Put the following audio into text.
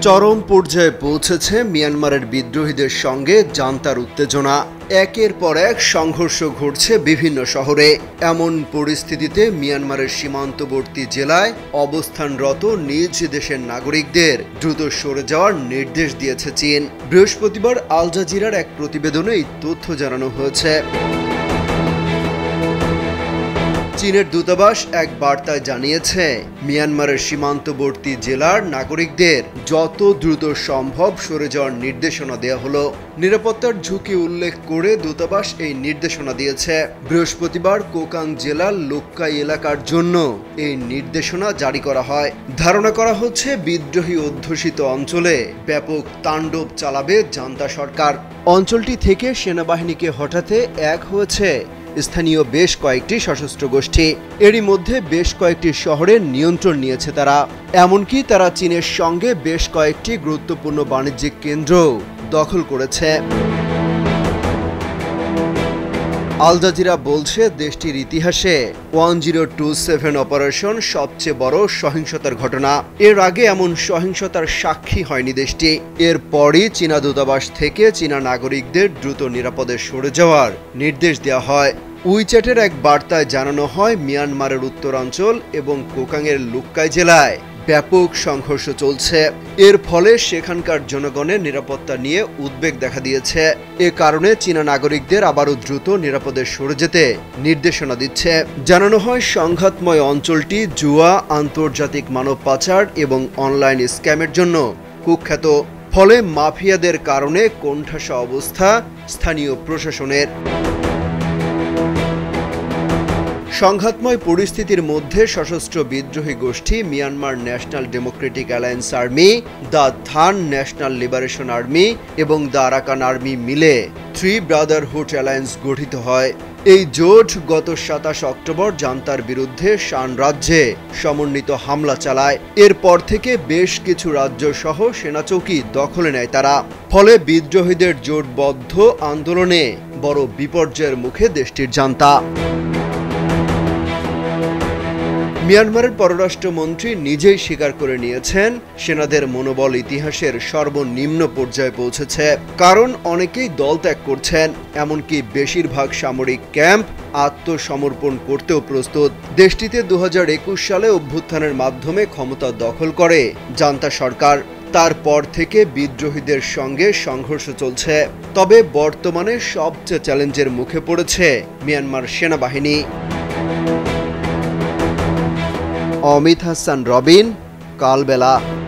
চরম পর্যায়ে পৌঁছেছে মিয়ানমারের বিদ্রোহীদের সঙ্গে জান্তার উত্তেজনা। একের পর এক সংঘর্ষ ঘটছে বিভিন্ন শহরে। এমন পরিস্থিতিতে মিয়ানমারের সীমান্তবর্তী জেলায় অবস্থানরত নিজ দেশের নাগরিকদের দ্রুত সরে যাওয়ার নির্দেশ দিয়েছে চীন। বৃহস্পতিবার আল জাজিরার এক প্রতিবেদনে এই তথ্য জানানো হয়েছে। চীনের দূতাবাস এক বার্তায় জানিয়েছে, মিয়ানমারের সীমান্তবর্তী জেলার নাগরিকদের যত দ্রুত সম্ভব সরে যাওয়ার নির্দেশনা দেওয়া হলো। নিরাপত্তার ঝুঁকি উল্লেখ করে দূতাবাস এই নির্দেশনা দিয়েছে। বৃহস্পতিবার কোকাং জেলার লুক্কাই এলাকার জন্য এই নির্দেশনা জারি করা হয়। ধারণা করা হচ্ছে বিদ্রোহী অধ্যুষিত অঞ্চলে ব্যাপক তাণ্ডব চালাবে জান্তা সরকার। অঞ্চলটি থেকে সেনাবাহিনীকে হটাতে এক হয়েছে স্থানীয় বেশ কয়েকটি সশস্ত্র গোষ্ঠী। এরই মধ্যে বেশ কয়েকটি শহরের নিয়ন্ত্রণ নিয়েছে তারা। এমনকি তারা চীনের সঙ্গে বেশ কয়েকটি গুরুত্বপূর্ণ বাণিজ্যিক কেন্দ্র দখল করেছে। আল জাজিরা বলছে, দেশটির ইতিহাসে 1027 অপারেশন সবচেয়ে বড় সহিংসতার ঘটনা। এর আগে এমন সহিংসতার সাক্ষী হয়নি দেশটি। এরপরই চীনা দূতাবাস থেকে চীনা নাগরিকদের দ্রুত নিরাপদে সরে যাওয়ার নির্দেশ দেওয়া হয়। উইচ্যাটের এক বার্তায় জানানো হয়, মিয়ানমারের উত্তরাঞ্চল এবং কোকাংয়ের লুক্কাই জেলায় ব্যাপক সংঘর্ষ চলছে। এর ফলে সেখানকার জনগণের নিরাপত্তা নিয়ে উদ্বেগ দেখা দিয়েছে। এ কারণে চীনা নাগরিকদের আবারও দ্রুত নিরাপদে সরে যেতে নির্দেশনা দিচ্ছে। জানানো হয়, সংঘাতময় অঞ্চলটি জুয়া, আন্তর্জাতিক মানব পাচার এবং অনলাইন স্ক্যামের জন্য কুখ্যাত। ফলে মাফিয়াদের কারণে কোণঠাসা অবস্থা স্থানীয় প্রশাসনের। সংঘাতময় পরিস্থিতির মধ্যে সশস্ত্র বিদ্রোহী গোষ্ঠী Myanmar national democratic alliance army, the Ta'ang national liberation army এবং দ্য আরাকান আর্মি মিলে 3 ব্রাদারহুড অ্যালায়েন্স গঠিত হয়। এই জোট গত 27 অক্টোবর জান্তার বিরুদ্ধে শান রাজ্যে সমন্বিত হামলা চালায়। এরপর থেকে বেশ কিছু রাজ্য সহ সেনাচৌকি দখলে নেয় তারা। ফলে বিদ্রোহীদের জোটবদ্ধ আন্দোলনে বড় বিপর্যয়ের মুখে দেশটির জান্তা। মিয়ানমারের পররাষ্ট্রমন্ত্রী নিজেই স্বীকার করে নিয়েছেন, সেনাদের মনোবল ইতিহাসের সর্বনিম্ন পর্যায়ে পৌঁছেছে। কারণ অনেকেই দল ত্যাগ করছেন, এমনকি বেশিরভাগ সামরিক ক্যাম্প আত্মসমর্পণ করতেও প্রস্তুত। দেশটিতে 2021 সালে অভ্যুত্থানের মাধ্যমে ক্ষমতা দখল করে জান্তা সরকার। তারপর থেকে বিদ্রোহীদের সঙ্গে সংঘর্ষ চলছে। তবে বর্তমানে সবচেয়ে চ্যালেঞ্জের মুখে পড়েছে মিয়ানমার সেনাবাহিনী। অমিত হাসান রবিন, কালবেলা।